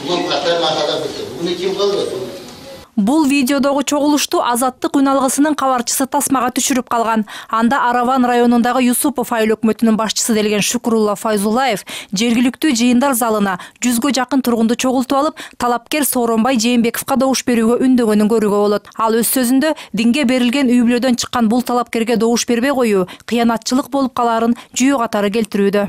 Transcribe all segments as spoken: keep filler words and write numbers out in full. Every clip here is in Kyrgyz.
Бул видеодогу чогулушту Азаттык үн алгысынын кабарчысы тасмага түшүрүп калган. Анда Араван районундагы Юсупов айыл өкмөтүнүн башчысы делген Шукурулла Файзуллаев жергиликтүү жыйындар залына жүзгө жакын тургунду чогултуп алып, талапкер Сооронбай Жээнбековго добуш берүүгө үндөгөнүн көрүүгө болот. Ал өз сөзүндө динге берилген үй бүлөдөн чыккан бул талапкерге добуш бербей коюу кыянатчылык болуп калаарын жүйө катары келтирүүдө.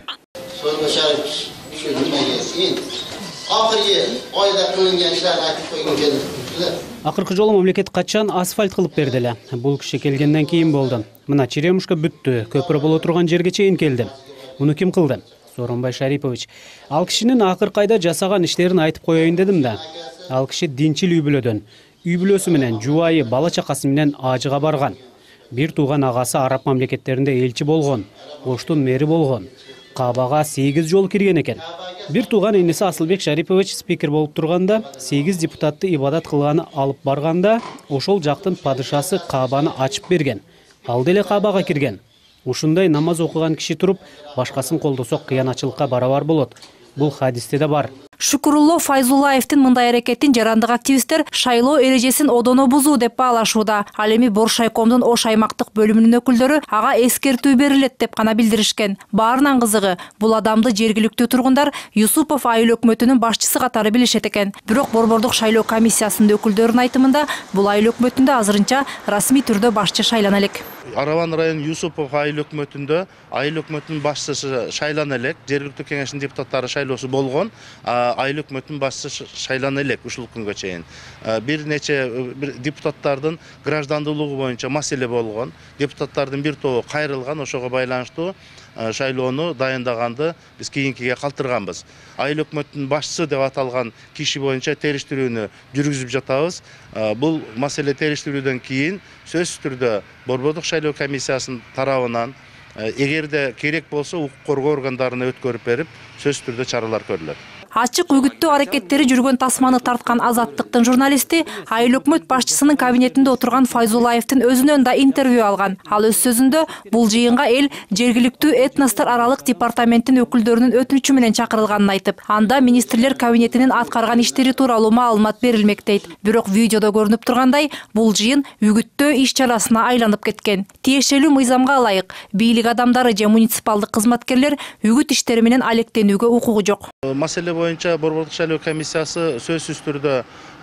Акыркы жолу мамлекет качан асфальт кылып берди эле. Бул киши келгенден кийин болду. Мына черемушка бүттү, көпүрө боло турган жерге чейин келди. Муну ким кылды? Сооронбай Шарипович. Ал кишинин акыркы айда жасаган иштерин айтып коеюн дедим да. Ал киши динчил үй бүлөдөн, үй бүлөсү менен, жубайы, бала чакасы менен ажыга барган. Бир тууган агасы араб мамлекеттеринде элчи болгон, Оштун мэри болгон. Кабага сегиз жолу кирген экен. Бир тууган эниси Асылбек Шарипович спикер болуп турганда, сегиз депутатты ибадат кылганы алып барганда, ошол жактын падышасы Кабаны ачып берген. Ал деле Кабага кирген. Ушундай намаз окуган киши туруп, башкасын колдосок кыянатчылыкка барабар болот. Бул хадисте да бар. Шукурулло Файзуллаевдин мындай аракетин жарандык активисттер шайлоо эрежесин одоно бузуу деп баалашууда. Ал эми Боршайкомдун Ош аймактык бөлүмүнүн өкүлдөрү ага эскертүү берилет деп гана билдиришкен. Баарынан кызыгы, бул адамды жергиликтүү тургундар Юсупов айыл өкмөтүнүн башчысы катары билишет экен. Бирок Борбордук шайлоо комиссиясынын өкүлдөрүнүн айтымында бул айыл өкмөтүндө азырынча расмий түрдө башчы шайлана элек. Араван район Юсупов айыл өкмөтүндө айыл өкмөтүнүн башчысы шайлана элек, жергиликтүү кеңештин депутаттары шайлоосу болгон, айыл өкмөтүнүн башчысы шайлана элек ушул күнгө чейин. Бир нече депутаттардын граждандуулугу боюнча маселе болгон, депутаттардын бир тобу кайрылган, ошого байланыштуу шайлоону дайындаганды биз кийинкиге калтырганбыз. Айыл өкмөтүнүн башчысы деп аталган киши боюнча териштирүүнү жүргүзүп жатабыз. Бул маселе териштирүүдөн кийин сөзсүз түрдө Борбордук шайлоо комиссиясынын тарабынан эгерде керек болсо укук коргоо органдарына өткөрүп берип, сөзсүз түрдө чаралар көрүлөт. Ачык үгүттүү аракеттери жүргөн тасманы тарткан Азаттыктын журналисти айыл өкмөт башчысынын кабинетинде отурган Файзуллаевдин өзүнөн да интервью алган. Ал өз сөзүндө бул жыйынга эл жергиликтүү этностор аралык департаменттин өкүлдөрүнүн өтүнүчү менен чакырылганын айтып, анда министрлер кабинетинин аткарган иштери тууралуу маалымат берилмек дейт. Бирок видеодо көрүнүп тургандай, бул жыйын үгүттөө иш чарасына айланып кеткен. Тиешелүү мыйзамга ылайык, бийлик адамдары же муниципалдык кызматкерлер үгүт иштери менен алектенүүгө укугу жок. Маселе боюнча Борбордук шайлоо комиссиясы сөзсүз түрдө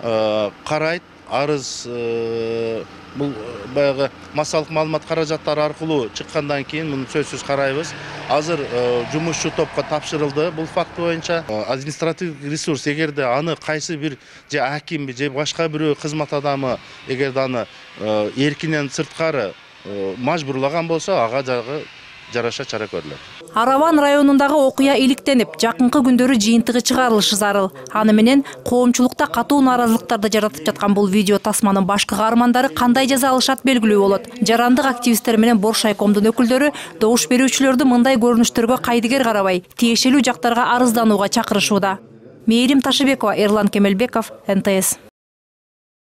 карайт, арыз бул баягы массалык маалымат каражаттары аркылуу чыккандан кийин муну сөзсүз карайбыз. Азыр жумушчу топко тапшырылды бул факт боюнча. Административдик ресурс эгерде аны кайсы бир же акимби же башка бирөө кызмат адамы эгерде аны эркинен сырткары мажбурлаган болсо, ага дагы жараша чара көрүлөт. Араван районундагы окуя иликтенип, жакынкы күндөрү жыйынтыгы чыгарылышы зарыл. Аны менен коомчулукта катуу нааразылыктарды жаратып жаткан бул видео тасманын башкы каармандары кандай жаза алышат белгилүү болот. Жарандык активисттер менен Боршайкомдун өкүлдөрү добуш берүүчүлөрдү мындай көрүнүштөргө кайдыгер карабай, тиешелүү жактарга арызданууга чакырышууда. Мээрим Ташыбекова, Эрлан Кемелбеков, эн тэ эс.